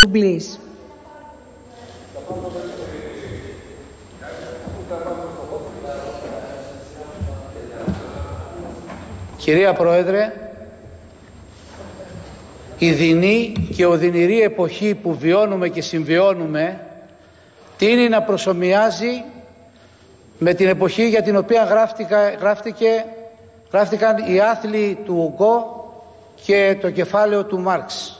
Please. Κυρία Πρόεδρε, η δεινή και οδυνηρή εποχή που βιώνουμε και συμβιώνουμε τείνει να προσομοιάζει με την εποχή για την οποία γράφτηκαν οι άθλοι του Ουγκό και το κεφάλαιο του Μάρξ.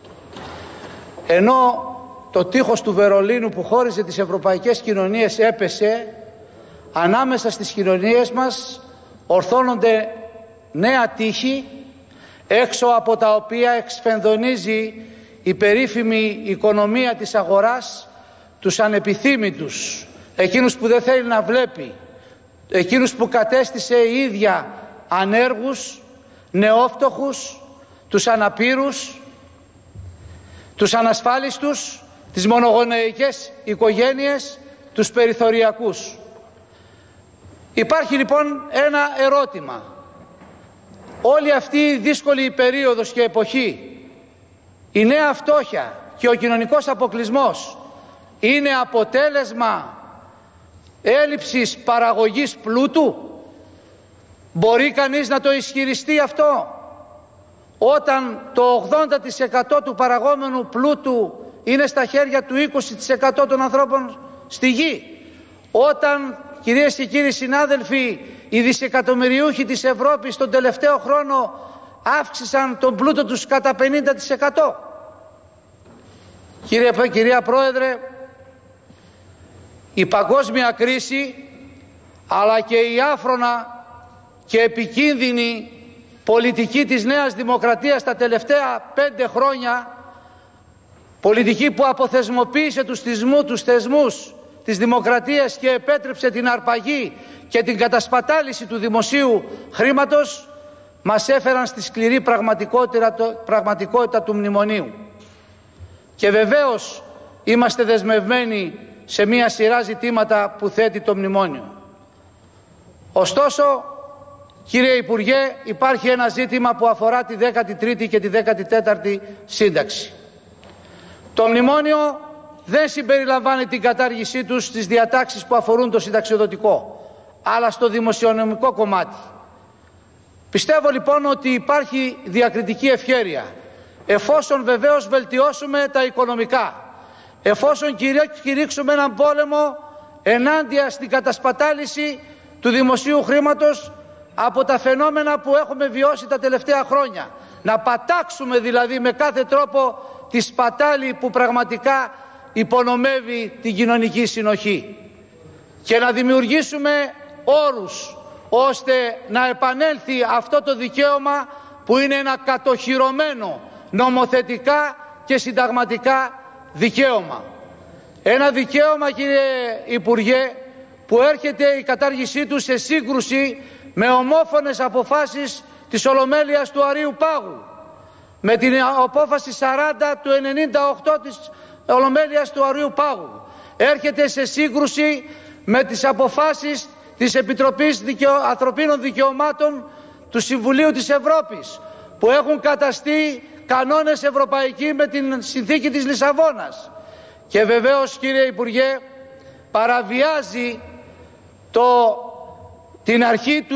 Ενώ το τείχος του Βερολίνου που χώριζε τις ευρωπαϊκές κοινωνίες έπεσε, ανάμεσα στις κοινωνίες μας ορθώνονται νέα τείχη, έξω από τα οποία εξφενδονίζει η περίφημη οικονομία της αγοράς τους ανεπιθύμητους, εκείνους που δεν θέλει να βλέπει, εκείνους που κατέστησε η ίδια ανέργους, νεόφτωχους, τους αναπήρους, τους ανασφάλιστους, τις μονογονεϊκές οικογένειες, τους περιθωριακούς. Υπάρχει λοιπόν ένα ερώτημα. Όλη αυτή η δύσκολη περίοδος και εποχή, η νέα φτώχεια και ο κοινωνικός αποκλεισμός είναι αποτέλεσμα έλλειψης παραγωγής πλούτου? Μπορεί κανείς να το ισχυριστεί αυτό όταν το 80% του παραγόμενου πλούτου είναι στα χέρια του 20% των ανθρώπων στη γη? Όταν, κυρίες και κύριοι συνάδελφοι, οι δισεκατομμυριούχοι της Ευρώπης τον τελευταίο χρόνο αύξησαν τον πλούτο τους κατά 50%. Κυρία Πρόεδρε, η παγκόσμια κρίση αλλά και η άφρονα και επικίνδυνη πολιτική της Νέας Δημοκρατίας τα τελευταία 5 χρόνια, πολιτική που αποθεσμοποίησε τους θεσμούς της δημοκρατίας και επέτρεψε την αρπαγή και την κατασπατάληση του δημοσίου χρήματος, μας έφεραν στη σκληρή πραγματικότητα του μνημονίου. Και βεβαίως είμαστε δεσμευμένοι σε μία σειρά ζητήματα που θέτει το μνημόνιο. Ωστόσο, κύριε Υπουργέ, υπάρχει ένα ζήτημα που αφορά τη 13η και τη 14η σύνταξη. Το μνημόνιο δεν συμπεριλαμβάνει την κατάργησή τους στις διατάξεις που αφορούν το συνταξιοδοτικό, αλλά στο δημοσιονομικό κομμάτι. Πιστεύω λοιπόν ότι υπάρχει διακριτική ευχέρεια, εφόσον βεβαίως βελτιώσουμε τα οικονομικά, εφόσον κηρύξουμε έναν πόλεμο ενάντια στην κατασπατάληση του δημοσίου χρήματος από τα φαινόμενα που έχουμε βιώσει τα τελευταία χρόνια. Να πατάξουμε δηλαδή με κάθε τρόπο τη σπατάλη που πραγματικά υπονομεύει την κοινωνική συνοχή και να δημιουργήσουμε όρους ώστε να επανέλθει αυτό το δικαίωμα που είναι ένα κατοχυρωμένο νομοθετικά και συνταγματικά δικαίωμα. Ένα δικαίωμα, κύριε Υπουργέ, που έρχεται η κατάργησή του σε σύγκρουση με ομόφωνες αποφάσεις της Ολομέλειας του Αρείου Πάγου, με την απόφαση 40 του 98 της Ολομέλειας του Αρείου Πάγου. Έρχεται σε σύγκρουση με τις αποφάσεις της Επιτροπής Ανθρωπίνων Δικαιωμάτων του Συμβουλίου της Ευρώπης, που έχουν καταστεί κανόνες ευρωπαϊκοί με την συνθήκη της Λισαβόνας. Και βεβαίως, κύριε Υπουργέ, παραβιάζει την αρχή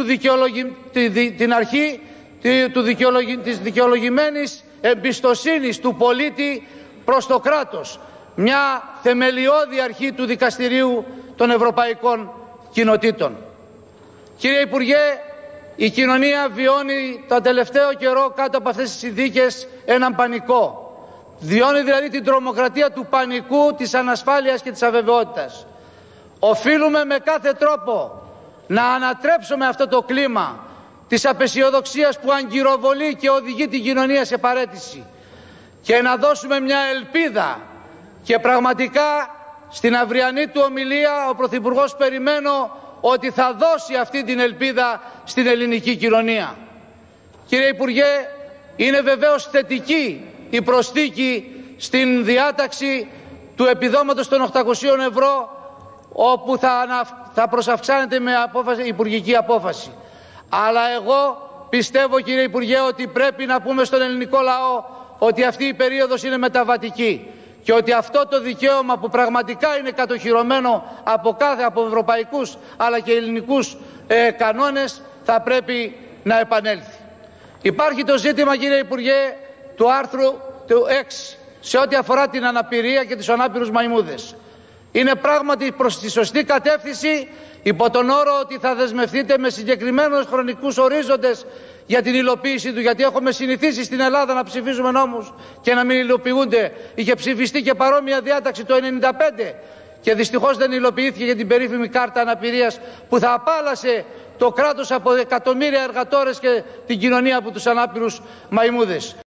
της δικαιολογημένης εμπιστοσύνης του πολίτη προς το κράτος, μια θεμελιώδη αρχή του Δικαστηρίου των Ευρωπαϊκών Κοινοτήτων. Κύριε Υπουργέ, η κοινωνία βιώνει το τελευταίο καιρό κάτω από αυτές τις συνθήκες έναν πανικό. Βιώνει δηλαδή την τρομοκρατία του πανικού, της ανασφάλειας και της αβεβαιότητας. Οφείλουμε με κάθε τρόπο να ανατρέψουμε αυτό το κλίμα της απεσιοδοξίας που αγκυροβολεί και οδηγεί την κοινωνία σε παραίτηση και να δώσουμε μια ελπίδα. Και πραγματικά στην αυριανή του ομιλία ο Πρωθυπουργός περιμένω ότι θα δώσει αυτή την ελπίδα στην ελληνική κοινωνία. Κύριε Υπουργέ, είναι βεβαίως θετική η προσθήκη στην διάταξη του επιδόματος των 800 ευρώ, όπου θα προσαυξάνεται με υπουργική απόφαση. Αλλά εγώ πιστεύω, κύριε Υπουργέ, ότι πρέπει να πούμε στον ελληνικό λαό ότι αυτή η περίοδος είναι μεταβατική και ότι αυτό το δικαίωμα που πραγματικά είναι κατοχυρωμένο από ευρωπαϊκούς αλλά και ελληνικούς κανόνες θα πρέπει να επανέλθει. Υπάρχει το ζήτημα, κύριε Υπουργέ, του άρθρου 6 σε ό,τι αφορά την αναπηρία και τους ανάπηρους μαϊμούδες. Είναι πράγματι προς τη σωστή κατεύθυνση, υπό τον όρο ότι θα δεσμευτείτε με συγκεκριμένους χρονικούς ορίζοντες για την υλοποίηση του, γιατί έχουμε συνηθίσει στην Ελλάδα να ψηφίζουμε νόμους και να μην υλοποιούνται. Είχε ψηφιστεί και παρόμοια διάταξη το 1995 και δυστυχώς δεν υλοποιήθηκε για την περίφημη κάρτα αναπηρίας που θα απάλασε το κράτος από εκατομμύρια εργατόρες και την κοινωνία από τους ανάπηρους μαϊμούδες.